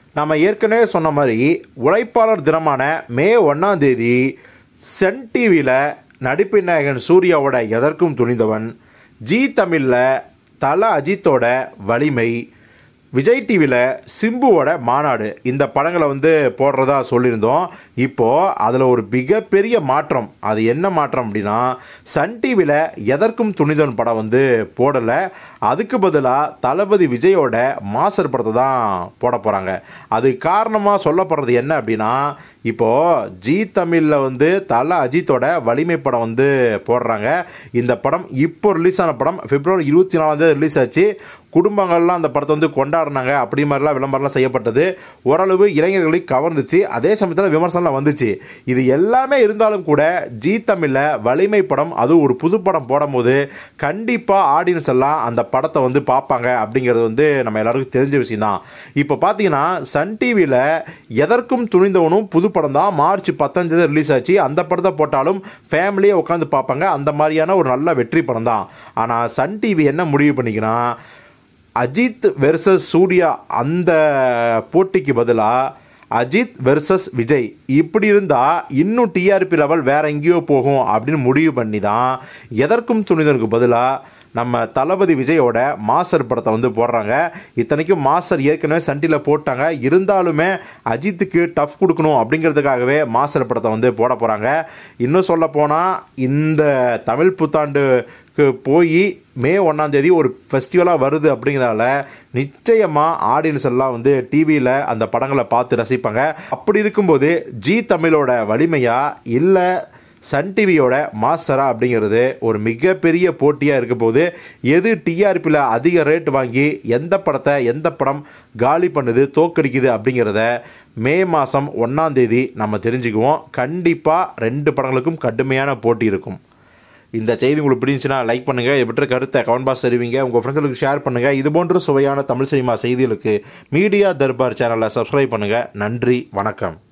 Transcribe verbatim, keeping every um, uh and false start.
நம்ம ஏற்கனவே சொன்ன மாதிரி உழைப்பாளர் தினமான மே ஒன்றாம் தேதி சன் டிவியில் நடிப்பு நாயகன் சூர்யாவோட எதற்கும் துணிந்தவன், ஜி தமிழில் தல அஜித்தோட வலிமை, விஜய் டிவியில் சிம்புவோட மாநாடு இந்த படங்களை வந்து போடுறதா சொல்லியிருந்தோம். இப்போது அதில் ஒரு மிகப்பெரிய மாற்றம். அது என்ன மாற்றம் அப்படின்னா, சன் டிவியில் எதற்கும் துணிதன் படம் வந்து போடலை. அதுக்கு பதிலாக தளபதி விஜயோட மாஸ்டர் படத்தை தான் போட போகிறாங்க. அது காரணமாக சொல்லப்படுறது என்ன அப்படின்னா, இப்போது ஜி தமிழில் வந்து தல அஜித்தோட வலிமை படம் வந்து போடுறாங்க. இந்த படம் இப்போ ரிலீஸ் ஆன படம் பிப்ரவரி இருபத்தி நாலாம் தேதி ரிலீஸ் ஆச்சு. குடும்பங்கள்லாம் அந்த படத்தை வந்து கொண்டாடினாங்க. அப்படி மாதிரிலாம் விளம்பரம்லாம் செய்யப்பட்டது. ஓரளவு இளைஞர்களை கவர்ந்துச்சு. அதே சமயத்தில் விமர்சனம் வந்துச்சு. இது எல்லாமே இருந்தாலும் கூட ஜி தமிழில் வலிமை படம், அதுவும் ஒரு புது படம் போடும் போது கண்டிப்பாக ஆடியன்ஸ் எல்லாம் அந்த படத்தை வந்து பார்ப்பாங்க அப்படிங்கிறது வந்து நம்ம எல்லாருக்கும் தெரிஞ்ச விஷயம் தான். இப்போ பார்த்தீங்கன்னா சன் டிவியில் எதற்கும் துணிந்தவனும் புது படம் தான். மார்ச் பத்தாம் தேதி ரிலீஸ் ஆச்சு. அந்த படத்தை போட்டாலும் ஃபேமிலியே உட்காந்து பார்ப்பாங்க. அந்த மாதிரியான ஒரு நல்ல வெற்றி படம் தான். ஆனால் சன் டிவி என்ன முடிவு பண்ணிக்கினா, அஜித் வெர்சஸ் சூர்யா அந்த போட்டிக்கு பதிலாக அஜித் வெர்சஸ் விஜய் இப்படி இருந்தால் இன்னும் டிஆர்பி லெவல் வேறு எங்கேயோ போகும் அப்படின்னு முடிவு பண்ணி தான் எதற்கும் துணிதனுக்கு பதிலாக நம்ம தளபதி விஜயோட மாஸ்டர் படத்தை வந்து போடுறாங்க. இத்தனைக்கும் மாஸ்டர் ஏற்கனவே சண்டியில் போட்டாங்க. இருந்தாலுமே அஜித்துக்கு டஃப் கொடுக்கணும் அப்படிங்கிறதுக்காகவே மாஸ்டர் படத்தை வந்து போட போகிறாங்க. இன்னும் சொல்ல போனால் இந்த தமிழ் புத்தாண்டுக்கு போய் மே ஒன்றாம் தேதி ஒரு ஃபெஸ்டிவலாக வருது அப்படிங்கிறதால நிச்சயமாக ஆடியன்ஸ் எல்லாம் வந்து டிவியில் அந்த படங்களை பார்த்து ரசிப்பாங்க. அப்படி இருக்கும்போது ஜி தமிழோட வலிமையா இல்லை சன் டிவியோட மாஸ்டரா அப்படிங்கிறது ஒரு மிகப்பெரிய போட்டியாக இருக்க போது, எது டிஆர்பியில் அதிக ரேட் வாங்கி எந்த படத்தை எந்த படம் காலி பண்ணுது தோக்கடிக்குது அப்படிங்கிறத மே மாதம் ஒன்றாம் தேதி நம்ம தெரிஞ்சுக்குவோம். கண்டிப்பாக ரெண்டு படங்களுக்கும் கடுமையான போட்டி இருக்கும். இந்த செய்தி உங்களுக்கு பிடிச்சுன்னா லைக் பண்ணுங்கள். இது பற்றி கருத்தை கமெண்ட் பாக்ஸ் தெரிவிங்க. உங்கள் ஃப்ரெண்ட்ஸுக்கு ஷேர் பண்ணுங்கள். இது போன்ற சுவையான தமிழ் சினிமா செய்திகளுக்கு மீடியா தர்பார் சேனலை சப்ஸ்கிரைப் பண்ணுங்கள். நன்றி, வணக்கம்.